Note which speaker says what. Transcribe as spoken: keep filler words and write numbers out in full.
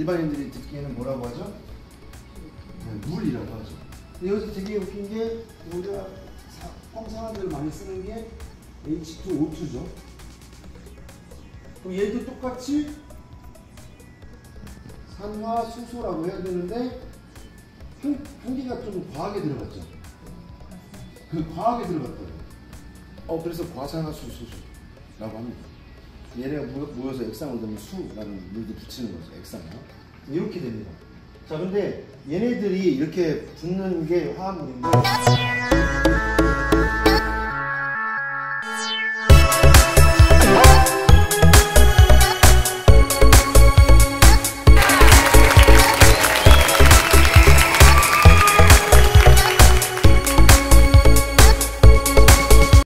Speaker 1: 일반인들이 듣기에는 뭐라고 하죠? 네, 물이라고 하죠. 근데 여기서 되게 웃긴 게 우리가 황산화제를 많이 쓰는 게 에이치 투 오 투죠. 그럼 얘도 똑같이 산화수소라고 해야 되는데 한, 한 개가 좀 과하게 들어갔죠. 그 과하게 들어갔다고. 어 그래서 과산화수소라고 합니다. 얘네가 모여서 액상을 넣으면 수라는 물도 붙이는 거죠. 액상을. 이렇게 됩니다. 자 근데 얘네들이 이렇게 붙는 게 화합물인데